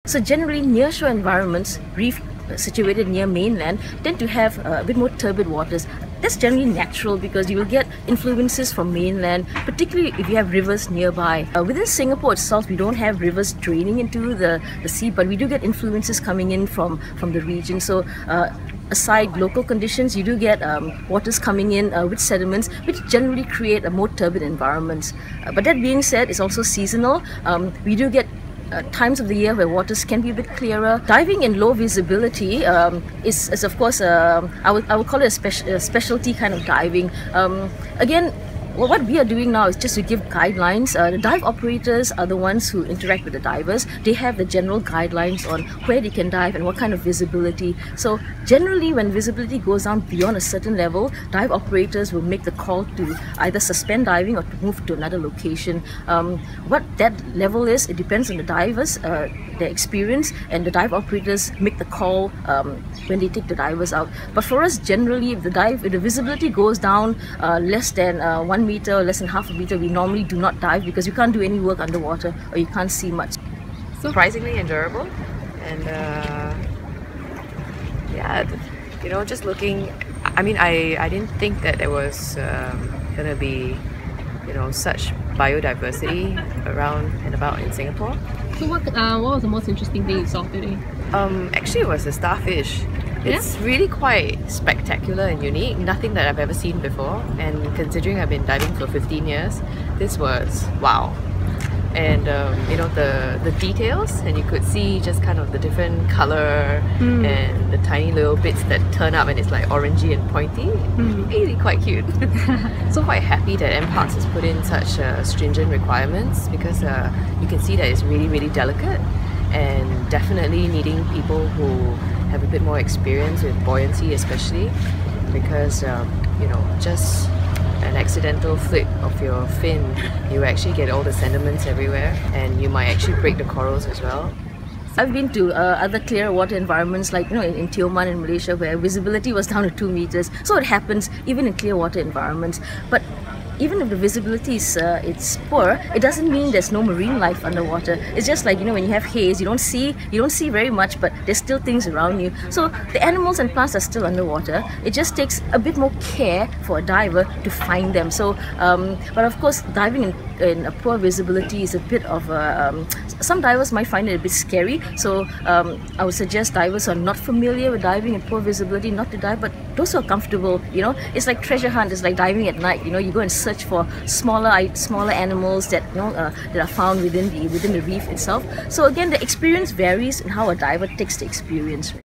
So generally, nearshore environments, reef situated near mainland, tend to have a bit more turbid waters. That's generally natural because you will get influences from mainland, particularly if you have rivers nearby. Within Singapore itself, we don't have rivers draining into the sea, but we do get influences coming in from the region. So aside local conditions, you do get waters coming in with sediments, which generally create a more turbid environments. But that being said, it's also seasonal. We do get times of the year where waters can be a bit clearer. Diving in low visibility is of course I would call it a specialty kind of diving. Again, what we are doing now is just to give guidelines. The dive operators are the ones who interact with the divers. They have the general guidelines on where they can dive and what kind of visibility. So generally, when visibility goes down beyond a certain level, dive operators will make the call to either suspend diving or to move to another location. What that level is, it depends on the divers, their experience, and the dive operators make the call when they take the divers out. But for us, generally, if the visibility goes down less than 1 meter, less than half a meter, we normally do not dive because you can't do any work underwater or you can't see much. Surprisingly enjoyable, and yeah, you know, just looking. I mean, I didn't think that there was gonna be, you know, such biodiversity around and about in Singapore. So what was the most interesting thing you saw today? Actually, it was the starfish. It's really quite spectacular and unique, nothing that I've ever seen before, and considering I've been diving for 15 years, this was wow. And you know, the details, and you could see just kind of the different colour and the tiny little bits that turn up and it's like orangey and pointy. Really quite cute. So quite happy that MParks has put in such stringent requirements, because you can see that it's really delicate and definitely needing people who have a bit more experience with buoyancy, especially because you know, just an accidental flick of your fin, you actually get all the sediments everywhere, and you might actually break the corals as well. I've been to other clear water environments, like, you know, in Tioman in Malaysia, where visibility was down to 2 meters. So it happens even in clear water environments. But even if the visibility is it's poor, it doesn't mean there's no marine life underwater. It's just like, you know, when you have haze, you don't see very much, but there's still things around you. So the animals and plants are still underwater. It just takes a bit more care for a diver to find them. So, but of course, diving in a poor visibility is a bit of a some divers might find it a bit scary. So I would suggest divers who are not familiar with diving in poor visibility not to dive, but those who are comfortable, you know, it's like treasure hunt. It's like diving at night. You know, you go and search for smaller animals that, you know, that are found within the reef itself. So again, the experience varies in how a diver takes the experience.